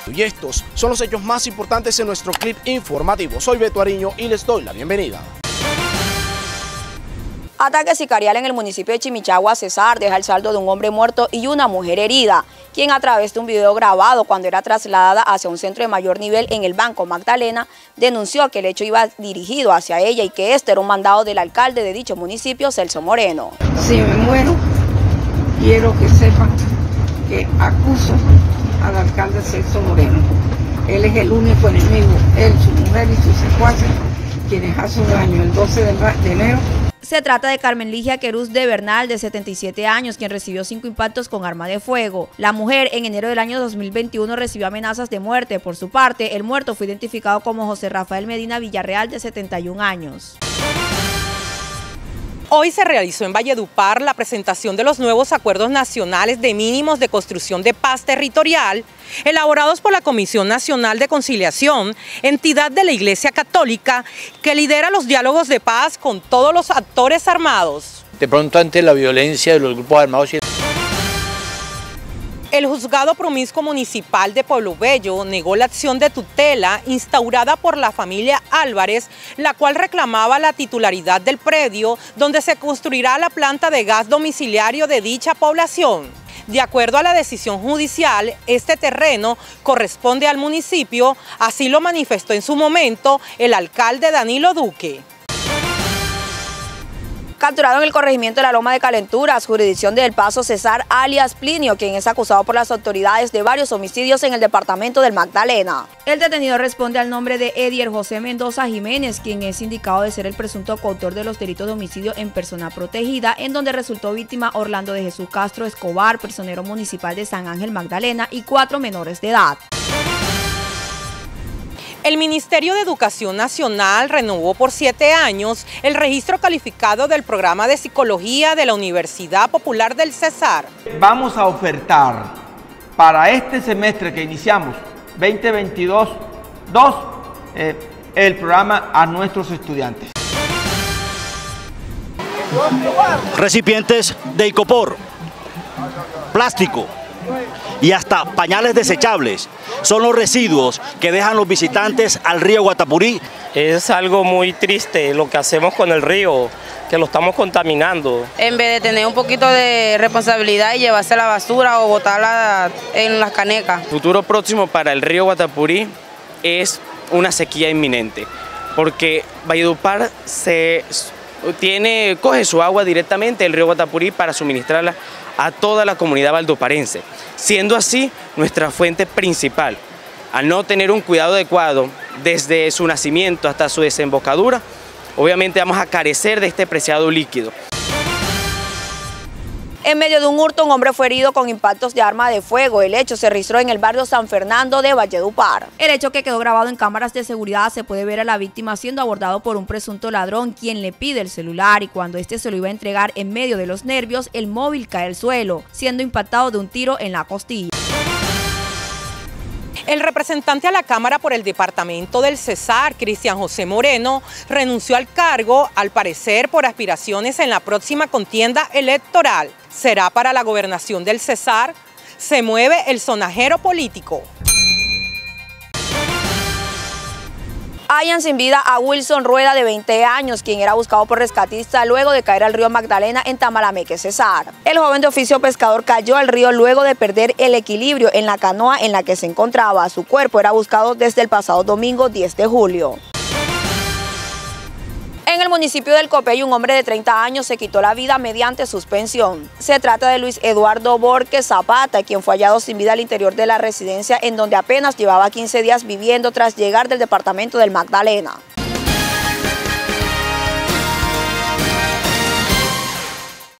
Y estos son los hechos más importantes en nuestro clip informativo. Soy Beto Ariño y les doy la bienvenida. Ataque sicarial en el municipio de Chimichagua, Cesar, deja el saldo de un hombre muerto y una mujer herida, quien a través de un video grabado cuando era trasladada hacia un centro de mayor nivel en el Banco Magdalena, denunció que el hecho iba dirigido hacia ella y que este era un mandado del alcalde de dicho municipio, Celso Moreno. Si me muero, quiero que sepan que acuso al alcalde Celso Moreno. Él es el único enemigo, él, su mujer y sus secuaces, quienes hace un año, el 12 de enero, Se trata de Carmen Ligia Querús de Bernal, de 77 años, quien recibió 5 impactos con arma de fuego. La mujer, en enero del año 2021, recibió amenazas de muerte. Por su parte, el muerto fue identificado como José Rafael Medina Villarreal, de 71 años. Hoy se realizó en Valledupar la presentación de los nuevos acuerdos nacionales de mínimos de construcción de paz territorial, elaborados por la Comisión Nacional de Conciliación, entidad de la Iglesia Católica, que lidera los diálogos de paz con todos los actores armados. De pronto, ante la violencia de los grupos armados. El Juzgado Promiscuo Municipal de Pueblo Bello negó la acción de tutela instaurada por la familia Álvarez, la cual reclamaba la titularidad del predio donde se construirá la planta de gas domiciliario de dicha población. De acuerdo a la decisión judicial, este terreno corresponde al municipio, así lo manifestó en su momento el alcalde Danilo Duque. Capturado en el corregimiento de la Loma de Calenturas, jurisdicción de El Paso, Cesar alias Plinio, quien es acusado por las autoridades de varios homicidios en el departamento del Magdalena. El detenido responde al nombre de Edier José Mendoza Jiménez, quien es indicado de ser el presunto coautor de los delitos de homicidio en persona protegida, en donde resultó víctima Orlando de Jesús Castro Escobar, personero municipal de San Ángel Magdalena, y 4 menores de edad. El Ministerio de Educación Nacional renovó por 7 años el registro calificado del programa de psicología de la Universidad Popular del Cesar. Vamos a ofertar para este semestre que iniciamos, 2022, el programa a nuestros estudiantes. Recipientes de icopor, plástico y hasta pañales desechables son los residuos que dejan los visitantes al río Guatapurí. Es algo muy triste lo que hacemos con el río, que lo estamos contaminando. En vez de tener un poquito de responsabilidad y llevarse la basura o botarla en las canecas. El futuro próximo para el río Guatapurí es una sequía inminente, porque Valledupar coge su agua directamente del río Guatapurí para suministrarla a toda la comunidad valdoparense, siendo así nuestra fuente principal. Al no tener un cuidado adecuado desde su nacimiento hasta su desembocadura, obviamente vamos a carecer de este preciado líquido. En medio de un hurto, un hombre fue herido con impactos de arma de fuego. El hecho se registró en el barrio San Fernando de Valledupar. El hecho, que quedó grabado en cámaras de seguridad, se puede ver a la víctima siendo abordado por un presunto ladrón, quien le pide el celular, y cuando este se lo iba a entregar, en medio de los nervios, el móvil cae al suelo, siendo impactado de un tiro en la costilla. El representante a la Cámara por el departamento del Cesar, Cristian José Moreno, renunció al cargo, al parecer por aspiraciones en la próxima contienda electoral. ¿Será para la gobernación del Cesar? Se mueve el sonajero político. Hallan sin vida a Wilson Rueda, de 20 años, quien era buscado por rescatista luego de caer al río Magdalena en Tamalameque, Cesar. El joven de oficio pescador cayó al río luego de perder el equilibrio en la canoa en la que se encontraba. Su cuerpo era buscado desde el pasado domingo 10 de julio. En el municipio del Copey, un hombre de 30 años se quitó la vida mediante suspensión. Se trata de Luis Eduardo Borges Zapata, quien fue hallado sin vida al interior de la residencia en donde apenas llevaba 15 días viviendo tras llegar del departamento del Magdalena.